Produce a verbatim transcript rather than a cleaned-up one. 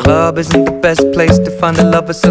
club isn't the best place to find a lover, so